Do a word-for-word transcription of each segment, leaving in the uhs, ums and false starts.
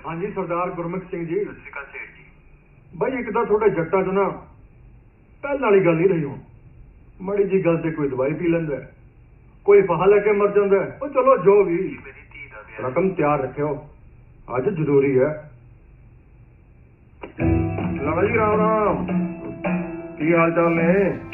हाँ जी सरदार गुरमुख सिंह जी। सत श्री अकाल सेठ जी। भाई एक तो थोड़े जट्टा च ना पहले वाली गल नहीं रही हूँ, माड़ी जी गल से कोई दवाई पी लेंदा है, कोई फाहा लेके मर जाता है। ओ चलो जो भी, मेरी धी दा ब्याह रकम तैयार रखियो, अज जरूरी है। लाला जी राम राम, की हाल चाल ने?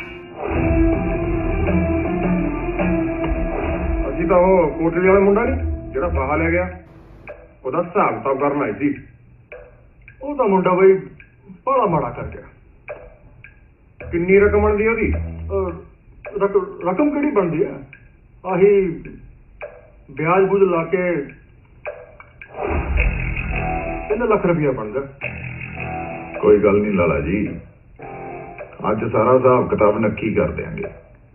असी तो वो कोटली वाला मुंडा नहीं जेड़ा फाहा ले गया, ओदा हिसाब किताब करन आई सी। ਉਹ ਤਾਂ ਮੁੰਡਾ ਬਈ ਬੜਾ ਮਾੜਾ ਕਰ ਗਿਆ। ਕਿੰਨੀ ਰਕਮ ਬਣਦੀ ਉਹਦੀ? ਰਕਮ ਕਿਹੜੀ ਬਣਦੀ ਆ? ਆਹੀ ਵਿਆਜ ਬੂਝ ਲਾ ਕੇ ਤਿੰਨ ਲੱਖ ਰੁਪਇਆ ਬਣਦਾ। ਕੋਈ ਗੱਲ ਨਹੀਂ ਲਾਲਾ ਜੀ, ਅੱਜ ਸਾਰਾ ਹਿਸਾਬ ਕਿਤਾਬ ਨੱਕੀ ਕਰ ਦਿਆਂਗੇ।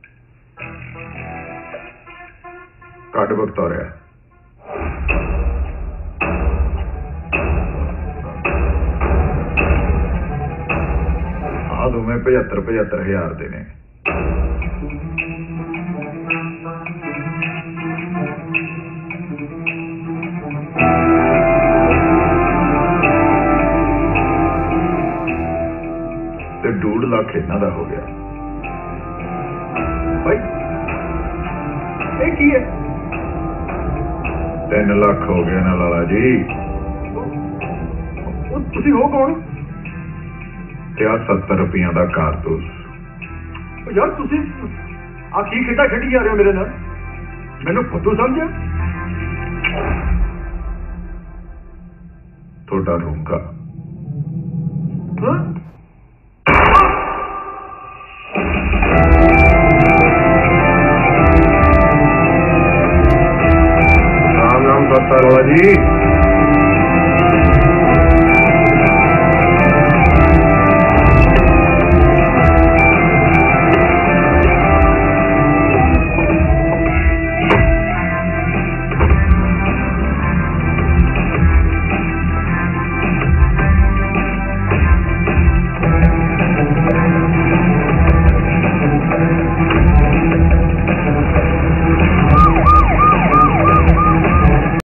ਕੱਢ ਵਕਤ ਹੋ ਰਿਹਾ। ਆ ਦੋਵੇਂ ਪਝੱਤਰ ਪਝੱਤਰ ਹਜ਼ਾਰ ਦੇ ਨੇ। ਤੇ ਡੂਢ ਲੱਖ ਇਹਨਾਂ ਦਾ ਹੋ ਗਿਆ। ਭਾਈ ਇਹ ਕੀ ਹੈ? ਤਿੰਨ ਲੱਖ ਹੋ ਗਏ ਨਾ ਲਾਲਾ ਜੀ। ਉਹ ਤੁਸੀਂ ਹੋ ਕੌਣ? ਤੇ ਆ ਸੱਤਰ ਰੁਪਈਆਂ ਦਾ ਕਾਰਤੂਸ। ਯਾਰ ਤੁਸੀਂ ਆ ਕੀ ਖੇਡਾ ਖੇਡੀ ਜਾ ਰਹੇ ਹੋ ਮੇਰੇ ਨਾਲ? ਮੈਨੂੰ ਫੁੱਦੂ ਸਮਝਿਆ? ਤੁਹਾਡਾ ਰੂੰਗਾ। ਹਾਂ